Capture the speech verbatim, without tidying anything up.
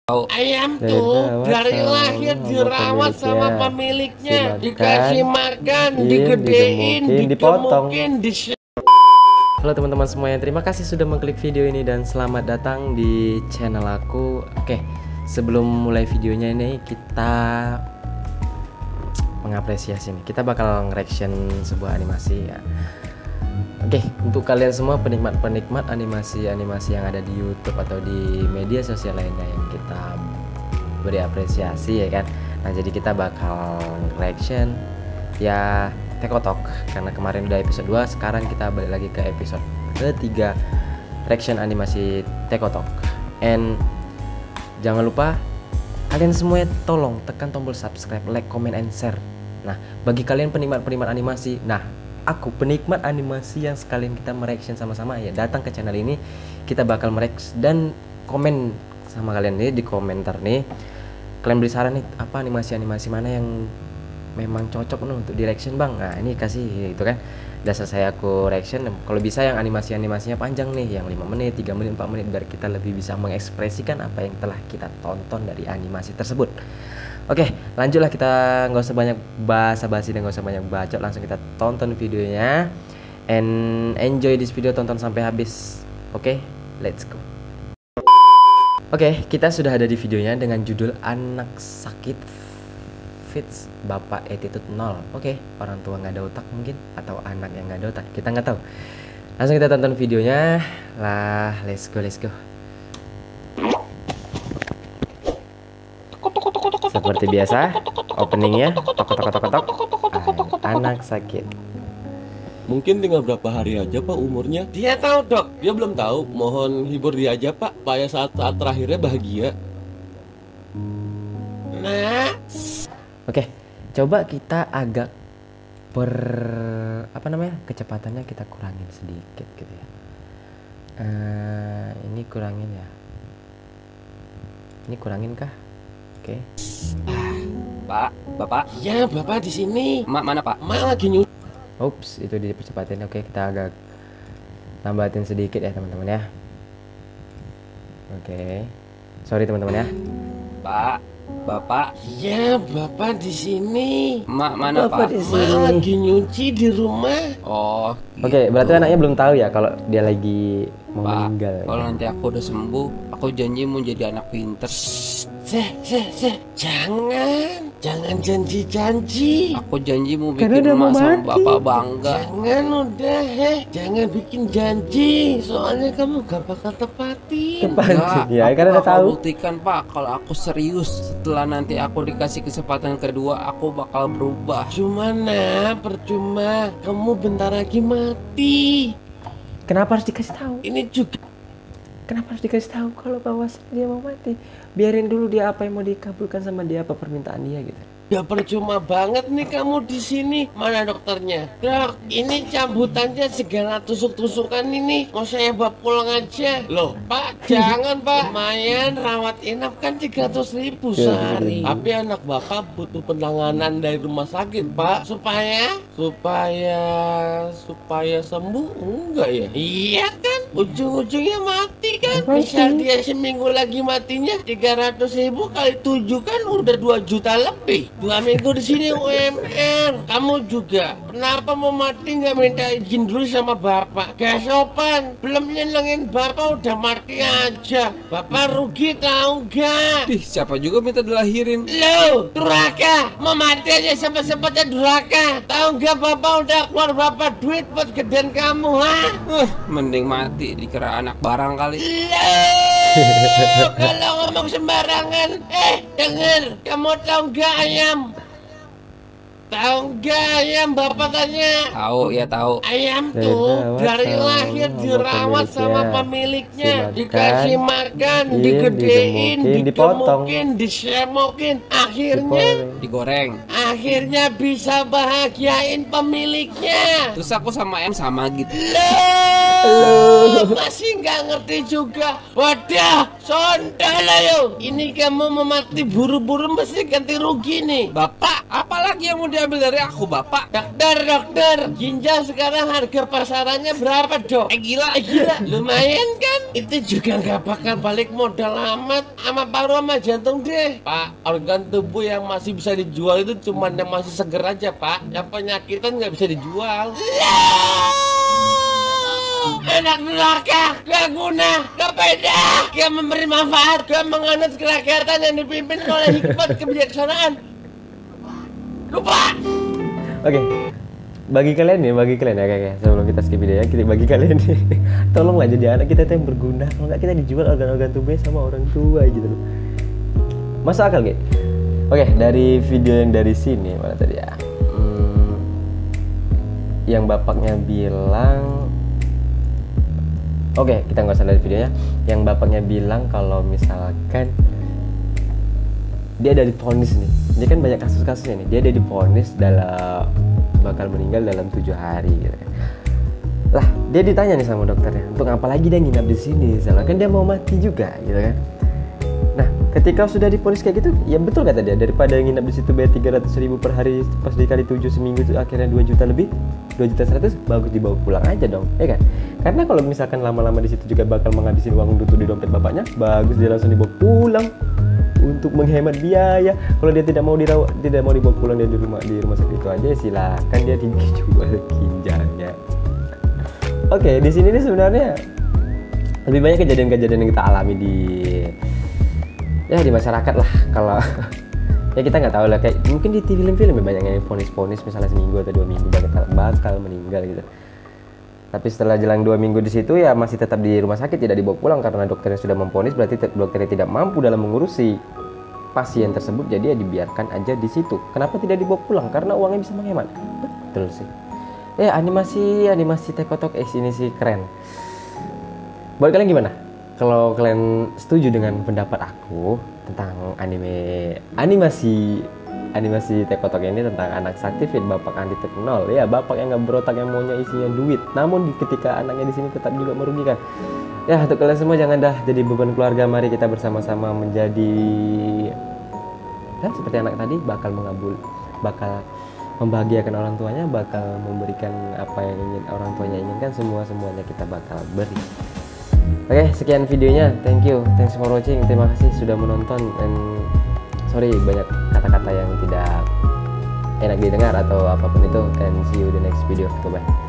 Ayam tuh dari lahir dirawat sama pemiliknya, dikasih makan, digedein, digemukin, di. Halo teman-teman semuanya, terima kasih sudah mengklik video ini dan selamat datang di channel aku. Oke, sebelum mulai videonya ini kita mengapresiasi nih. Kita bakal nge-reaction sebuah animasi ya. Oke, untuk kalian semua penikmat-penikmat animasi-animasi yang ada di YouTube atau di media sosial lainnya yang kita beri apresiasi ya kan. Nah, jadi kita bakal reaction ya Tekotok karena kemarin udah episode dua, sekarang kita balik lagi ke episode ketiga reaction animasi Tekotok. And jangan lupa kalian semua tolong tekan tombol subscribe, like, comment, and share. Nah, bagi kalian penikmat-penikmat animasi, nah aku penikmat animasi yang sekalian kita mereaction sama-sama ya, datang ke channel ini, kita bakal mereaction dan komen sama kalian nih di komentar nih. Kalian beri saran nih, apa animasi-animasi mana yang memang cocok nih untuk direction bang. Nah ini kasih itu kan, udah selesai aku reaction. Kalau bisa yang animasi-animasinya panjang nih, yang lima menit, tiga menit, empat menit, biar kita lebih bisa mengekspresikan apa yang telah kita tonton dari animasi tersebut. Oke, lanjutlah, kita nggak usah banyak basa-basi dan nggak usah banyak bacot, langsung kita tonton videonya and enjoy this video, tonton sampai habis. Oke, let's go. Oke, kita sudah ada di videonya dengan judul Anak Sakit Fits Bapak Attitude Nol. Oke, orang tua nggak ada otak mungkin, atau anak yang nggak ada otak, kita nggak tahu. Langsung kita tonton videonya lah, let's go, let's go. Seperti biasa, openingnya tok tok tok tok tok. Anak sakit. Mungkin tinggal berapa hari aja pak umurnya. Dia tahu dok. Dia belum tahu. Mohon hibur dia aja pak, supaya saat-saat terakhirnya bahagia. Nah, oke, coba kita agak per apa namanya kecepatannya kita kurangin sedikit gitu ya. Uh, ini kurangin ya. Ini kurangin kah? Oke. Pak, bapak. Ya bapak di sini. Mak mana pak? Mak lagi nyuci. Ups, itu dipercepatin. Oke, kita agak tambahin sedikit ya teman-teman ya. Oke, sorry teman-teman ya. Pak, bapak. Ya bapak di sini. Mak mana Bapak pak? di Mak sini. lagi nyuci di rumah. Oh. Oke, gitu. berarti anaknya belum tahu ya kalau dia lagi mau Pak, meninggal. kalau Ya. nanti aku udah sembuh, aku janji mau jadi anak pinter. Seh, seh, seh. Jangan, jangan janji-janji. Aku janji mau Karena bikin udah mau emak sama mati. bapak bangga. Jangan udah, heh. Jangan bikin janji. Soalnya kamu gak bakal tepatin. Tepatin. Ya, aku karena udah bakal tahu. buktikan pak, kalau aku serius. Setelah nanti aku dikasih kesempatan kedua, aku bakal berubah. Cuma nah, percuma. Kamu bentar lagi mati. Kenapa harus dikasih tahu? Ini juga. Kenapa harus dikasih tahu kalau bahwasanya dia mau mati? Biarin dulu dia apa yang mau dikabulkan sama dia, apa permintaan dia gitu. Ya percuma banget nih kamu di sini. Mana dokternya? Dok, ini cambutannya segala tusuk-tusukan ini. Mau saya bawa pulang aja. Loh, Pak, jangan Pak. Lumayan rawat inap kan tiga ratus ribu sehari. Tapi anak Bapak butuh penanganan dari rumah sakit, Pak. Supaya supaya supaya sembuh enggak ya? Iya kan? Ujung-ujungnya mati kan? Misal dia seminggu lagi matinya tiga ratus ribu kali tujuh kan udah dua juta lebih. Dua minggu di sini U M R. Kamu juga. Kenapa mau mati nggak minta izin dulu sama bapak? Gak sopan. Belum nyenengin bapak udah mati aja. Bapak rugi tahu gak? Ih, siapa juga minta dilahirin? Lo, durhaka. Mau mati aja sempat-sempatnya durhaka. Tahu gak bapak udah keluar berapa duit buat gedean kamu, ha? Uh, mending mati dikira anak barang kali. Lo, kalau ngomong sembarangan. Eh, denger. Kamu tahu gak ayam? Tahu gak ayam bapak tanya? Tahu ya tahu. Ayam Dari tuh dirawat dari sama lahir sama dirawat sama pemiliknya. pemiliknya, Dimakan, dikasih makan, iya, digedein, digemukin, dipotong. digemukin, disemokin, akhirnya Dipotong. Digoreng. akhirnya bisa bahagiain pemiliknya. Terus aku sama M sama gitu. Loh, masih nggak ngerti juga. Wadah, sondal ayo. Ini kamu mau mati buru-buru mesti ganti rugi nih. Bapak, apalagi yang mau diambil dari aku, Bapak. Dokter, dokter, ginjal sekarang harga pasarannya berapa, Dok? Eh gila. Eh, gila, lumayan kan? Itu juga nggak bakal balik modal amat sama paru sama jantung deh. Pak, organ tubuh yang masih bisa dijual itu cuman yang masih seger aja, Pak. Yang penyakitan nggak bisa dijual. Anak neraka, gak guna, gak beda, gak memberi manfaat, gak menganut kerakyatan yang dipimpin oleh hikmat kebijaksanaan. Lupa. Oke, bagi kalian nih, bagi kalian ya kayak sebelum kita skip video ya, kita bagi kalian nih, tolonglah jadi anak kita tuh yang berguna. Kalau nggak kita dijual organ-organ tubuhnya sama orang tua gitu loh. Masuk akal gak? Oke, dari video yang dari sini mana tadi ya? Hmm, yang bapaknya bilang. Oke, kita nggak usah lihat videonya. Yang bapaknya bilang kalau misalkan dia ada divonis nih, ini kan banyak kasus-kasusnya nih. Dia ada divonis dalam bakal meninggal dalam tujuh hari gitu kan. Lah, dia ditanya nih sama dokternya, untuk apa lagi dia nginap di sini? Soalnya kan dia mau mati juga gitu kan. Nah, ketika sudah divonis kayak gitu, ya betul kata dia, daripada nginap di situ bayar tiga ratus ribu per hari pas dikali tujuh seminggu itu akhirnya dua juta lebih, dua juta seratus, bagus dibawa pulang aja dong, ya kan? Karena kalau misalkan lama-lama di situ juga bakal menghabisin uang untuk di dompet bapaknya, bagus dia langsung dibawa pulang untuk menghemat biaya. Kalau dia tidak mau dirawat, tidak mau dibawa pulang dia di rumah di rumah sakit itu aja, silakan dia dijual ginjalnya. Oke, di sini nih sebenarnya lebih banyak kejadian-kejadian yang kita alami di ya di masyarakat lah. Kalau ya kita nggak tahu lah, kayak mungkin di film-film banyak yang vonis-vonis misalnya seminggu atau dua minggu bakal bakal meninggal gitu. Tapi setelah jelang dua minggu di situ ya masih tetap di rumah sakit, tidak dibawa pulang karena dokternya sudah memvonis, berarti dokternya tidak mampu dalam mengurusi pasien tersebut, jadi ya dibiarkan aja di situ. Kenapa tidak dibawa pulang? Karena uangnya bisa menghemat. Betul sih. Ya animasi animasi Tekotok X ini sih keren. Buat kalian gimana? Kalau kalian setuju dengan pendapat aku tentang anime animasi animasi Tekotok ini tentang anak sakti fit bapak anti nol, ya bapak yang nggak berotak yang maunya isinya duit, namun di ketika anaknya di sini tetap juga merugikan. Ya untuk kalian semua jangan dah jadi beban keluarga, mari kita bersama-sama menjadi ya seperti anak tadi, bakal mengabul bakal membahagiakan orang tuanya, bakal memberikan apa yang ingin orang tuanya inginkan, semua semuanya kita bakal beri. Oke, sekian videonya, thank you, thanks for watching, terima kasih sudah menonton, dan sorry banyak kata-kata yang tidak enak didengar atau apapun itu, and see you the next video, bye bye.